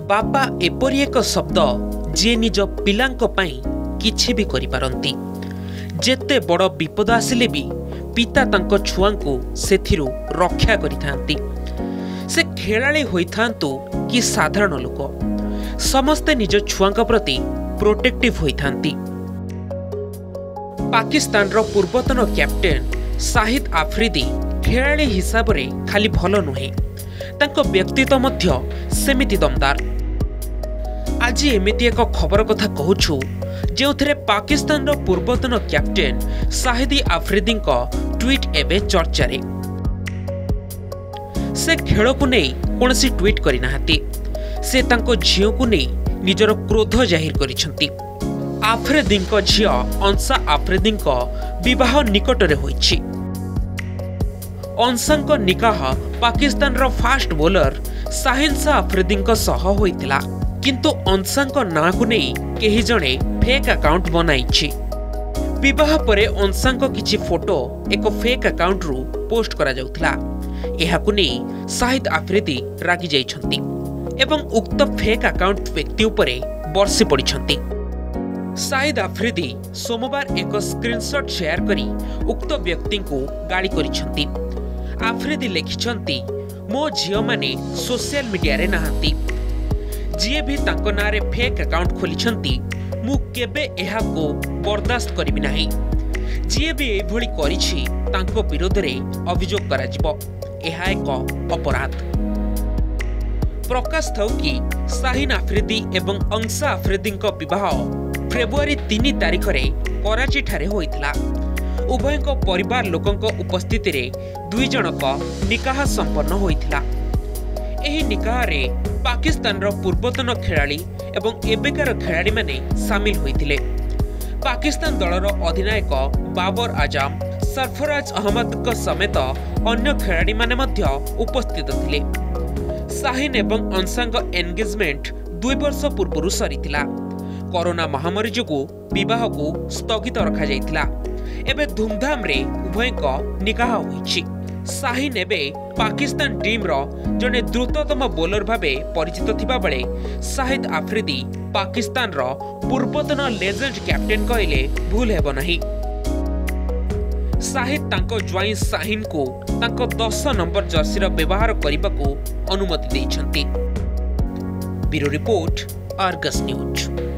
बापा एपरी एक शब्द जी निज पिलांक पई किछि भी करि पारंती। जेते बड़ विपद आसिले भी पिता तांको छुआंकु सेथिरु रक्षा करिथांती। से खेलाड़ी होइथांतु कि साधारण लोक, समस्ते निज छुआंक प्रति प्रोटेक्टिव होइथांती। पाकिस्तान रो पूर्वतन कैप्टेन शाहिद आफरीदी खेलाड़ी हिसाब रे खाली भलो नुहे, तांको व्यक्तित्व मध्य सेमिति दमदार। आज एमिति एक खबर कथा कहूछु जो पाकिस्तान रो पूर्वतन कैप्टेन शाहिद आफरीदी ट्वीट एबे चर्चा रे। से खेल को नहीं कौनसी ट्वीट करिनाहांती। से तांको झियो को नहीं निजर क्रोध जाहिर करिसंती। आफरीदी झियो अंसा आफरीदी विवाह निकट रे होइछि। अंसा निकाह पाकिस्तान रो फास्ट बोलर शाहीन शाह आफरीदी सह होइतिला, किंतु अंसा ना को नहीं केही जणे फेक अकाउंट बनाइछि। विवाह परे अंसा किछि फोटो एक फेक अकाउंट रु पोस्ट करा जाउथला। एहाकु नहीं शाहिद आफरीदी रागी जाइछंती एवं उक्त फेक अकाउंट व्यक्ति उपरे बरसी पड़िछंती। शाहिद आफरीदी सोमवार एक स्क्रीनशॉट शेयर करी उक्त व्यक्ति को गाली करिछंती। आफरीदी लिखिछंती, मो झियो माने सोशल मीडिया रे नहांती। जिए भी तांको नारे फेक अकाउंट खोलिछंती, मु केबे एहाको बर्दाश्त करिबि नाही। जिए भी एई भली करिछि तांको विरोध रे अभियोग कराजिबो। एहा एक अपराध। प्रकाश थौ कि शाहीन आफरीदी एवं अंसा आफरीदी विवाह फेब्रुआरी 3 तारिख रे कराची ठारे होइतिला। उभय परिवार लोकंक उपस्थिति रे दुई जनक निकाह संपन्न होइतिला। एही निकाह रे पाकिस्तान रो पूर्वतन खेलाड़ी एवं एबेकार खेलाड़ी माने शामिल होइतिले। पाकिस्तान दलर अधिनायक बाबर आजम, सरफराज अहमद समेत अन्य खेलाड़ी माने मध्य उपस्थित थिले। शाहीन एवं अंसांग एंगेजमेंट 2 वर्ष पूर्व सरीतिला। कोरोना महामारी जोगु विवाह को स्थगित रखा जाइतिला। एबे धूमधाम रे उभयक निकाह होइछि। शाहीन एबे पाकिस्तान टीम रो जने द्रुततम बोलर भाबे परिचित थिबा बेले शाहिद आफरीदी पाकिस्तान रो पूर्वतन लेजेंड कैप्टेन कहले भूल हेबो नाही। शाहिद तांको ज्वाई शाहीन को तांको 10 नंबर जर्सी रो व्यवहार करबा को अनुमति दैछंती। Bureau report, Argus news.